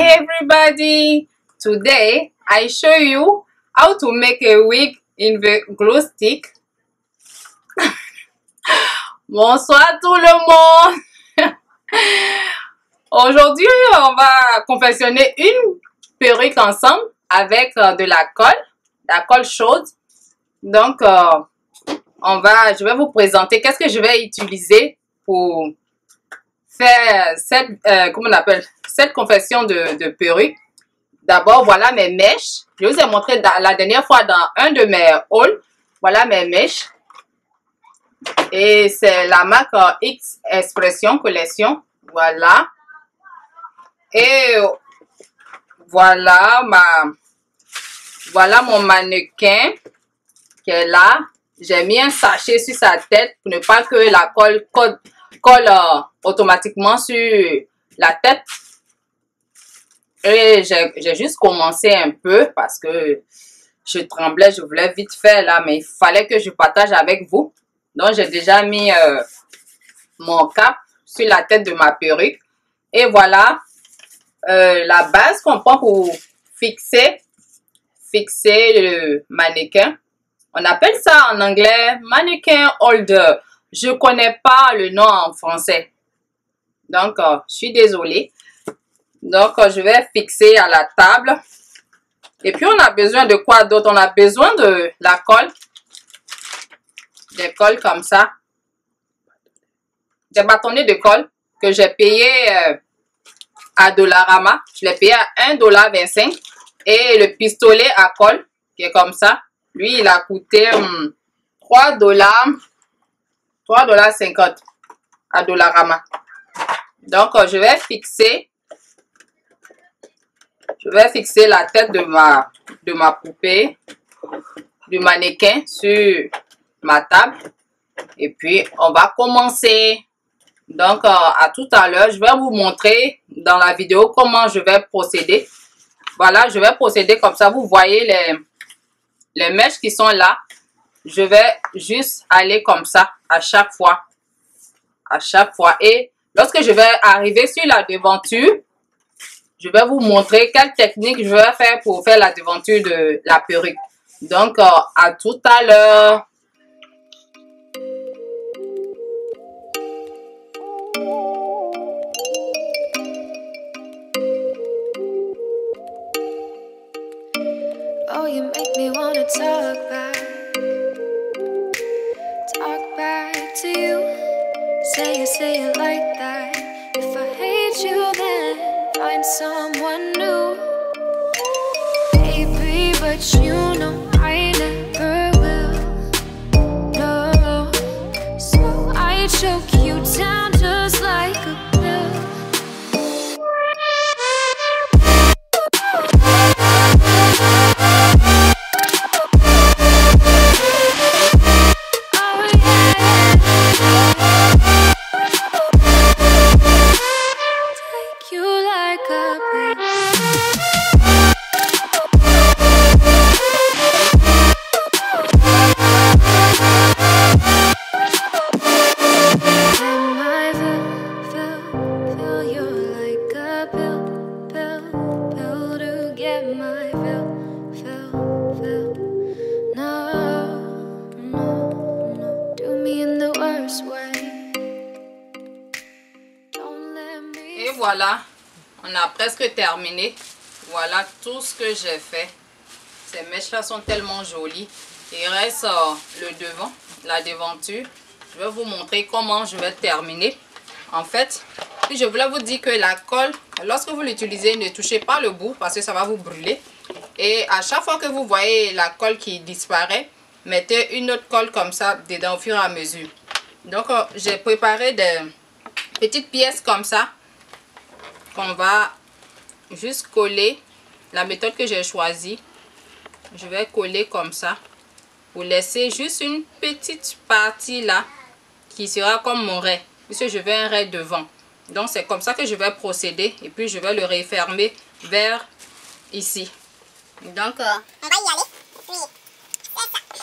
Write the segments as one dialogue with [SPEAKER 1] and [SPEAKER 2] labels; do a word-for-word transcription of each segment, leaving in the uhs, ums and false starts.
[SPEAKER 1] Hi everybody! Today I show you how to make a wig in the glue stick. Bonsoir tout le monde! Aujourd'hui on va confectionner une perruque ensemble avec euh, de la colle, la colle chaude. Donc euh, on va, je vais vous présenter qu'est-ce que je vais utiliser pour faire cette, euh, comment on appelle, cette confection de, de perruque. D'abord, voilà mes mèches. Je vous ai montré la dernière fois dans un de mes hauls. Voilà mes mèches. Et c'est la marque X Expression Collection. Voilà. Et voilà ma, voilà mon mannequin qui est là. J'ai mis un sachet sur sa tête pour ne pas que la colle colle, colle euh, automatiquement sur la tête. Et j'ai juste commencé un peu parce que je tremblais, je voulais vite faire là, mais il fallait que je partage avec vous. Donc j'ai déjà mis euh, mon cap sur la tête de ma perruque. Et voilà euh, la base qu'on prend pour fixer, fixer le mannequin. On appelle ça en anglais mannequin holder. Je connais pas le nom en français. Donc, euh, je suis désolée. Donc, euh, je vais fixer à la table. Et puis, on a besoin de quoi d'autre? On a besoin de la colle. Des colles comme ça. Des bâtonnets de colle que j'ai payé euh, à Dollarama. Je l'ai payé à un dollar vingt-cinq. Et le pistolet à colle qui est comme ça. Lui, il a coûté hum, trois dollars. trois dollars cinquante à Dollarama. Donc, euh, je vais fixer. Je vais fixer la tête de ma, de ma poupée, du mannequin sur ma table. Et puis, on va commencer. Donc, euh, à tout à l'heure, je vais vous montrer dans la vidéo comment je vais procéder. Voilà, je vais procéder comme ça. Vous voyez les, les mèches qui sont là. Je vais juste aller comme ça à chaque fois. À chaque fois. Et lorsque je vais arriver sur la devanture, je vais vous montrer quelle technique je vais faire pour faire la devanture de la perruque. Donc, euh, à tout à l'heure.
[SPEAKER 2] Oh, you make me wanna talk back, talk back to you. Say it, say it like that. If I hate you, then find someone new. Baby, but you know I never will. No, so I choke you down just like a pill.
[SPEAKER 1] Et voilà, on a presque terminé. Voilà tout ce que j'ai fait. Ces mèches-là sont tellement jolies. Il reste euh, le devant, la devanture. Je vais vous montrer comment je vais terminer. En fait, je voulais vous dire que la colle, lorsque vous l'utilisez, ne touchez pas le bout parce que ça va vous brûler. Et à chaque fois que vous voyez la colle qui disparaît, mettez une autre colle comme ça dedans au fur et à mesure. Donc, euh, j'ai préparé des petites pièces comme ça qu'on va juste coller. La méthode que j'ai choisie, je vais coller comme ça pour laisser juste une petite partie là qui sera comme mon raie, puisque je veux un raie devant. Donc c'est comme ça que je vais procéder et puis je vais le refermer vers ici. Donc euh, on va y aller. Oui, c'est ça.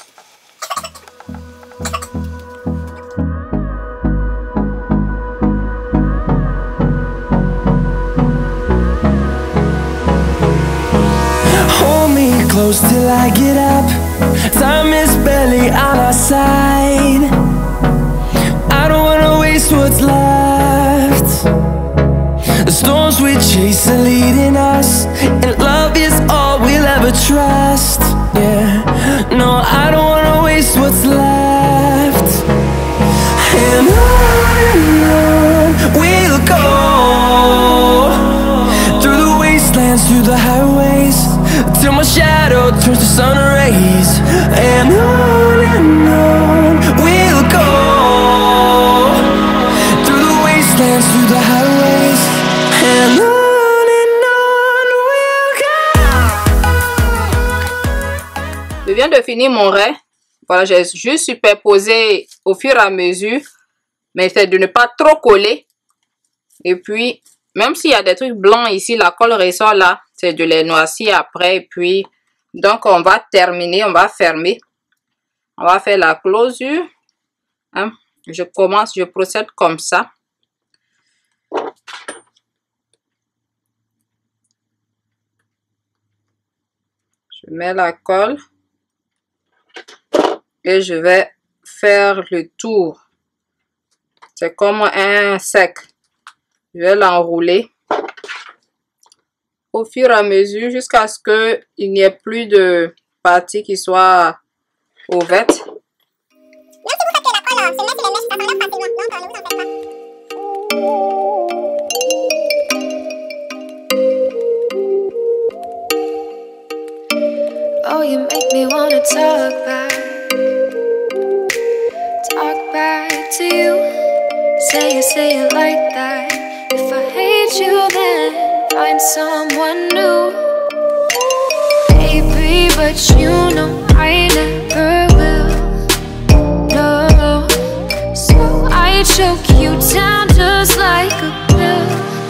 [SPEAKER 3] close till I get up. Time is barely on our side. I don't wanna waste what's left. The storms we chase are leading us, and love is all we'll ever trust. Yeah, no, I don't wanna waste what's left. And on and on we'll go, through the wastelands, through the highways, till my shadow turns to sun rays. And on and on we'll go, through the wastelands, through the highways, and on and on we'll go.
[SPEAKER 1] Je viens de finir mon raie. Voilà, j'ai juste superposé au fur et à mesure, mais c'est de ne pas trop coller. Et puis, même s'il y a des trucs blancs ici, la colle ressort là, c'est de les noircir après. Et puis, donc on va terminer, on va fermer. On va faire la closure. Hein? Je commence, je procède comme ça. Je mets la colle. Et je vais faire le tour. C'est comme un sec. Je vais l'enrouler au fur et à mesure jusqu'à ce qu'il n'y ait plus de partie qui soit ouverte.
[SPEAKER 4] Même si vous faites que la colle, c'est mettre les mèches, ça s'enlève facilement. Non, ne vous en faites pas.
[SPEAKER 2] Oh, you make me wanna talk back, talk back to you. Say it, say it like that. If I hate you, then find someone new. Baby, but you know I never will. No, so I choke you down just like a pill.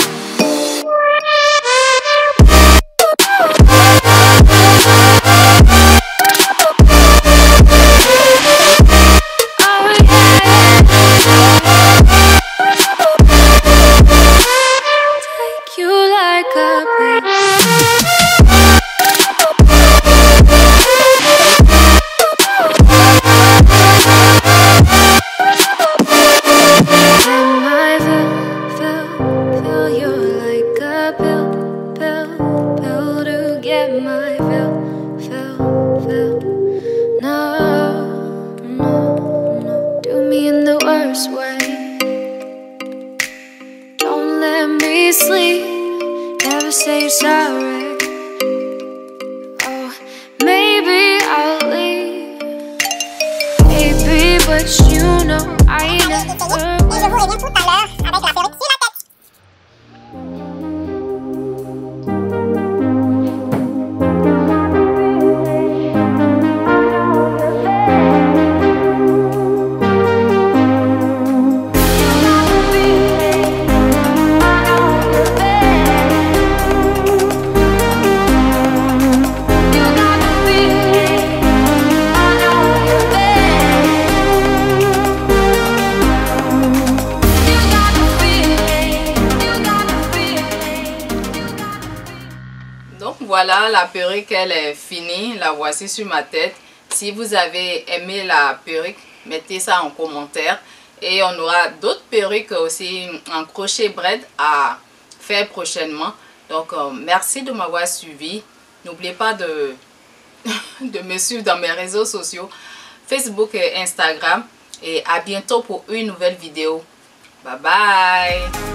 [SPEAKER 1] Voilà, la perruque, elle est finie. La voici sur ma tête. Si vous avez aimé la perruque, mettez ça en commentaire. Et on aura d'autres perruques aussi en crochet braid à faire prochainement. Donc, euh, merci de m'avoir suivi. N'oubliez pas de, de me suivre dans mes réseaux sociaux, Facebook et Instagram. Et à bientôt pour une nouvelle vidéo. Bye bye!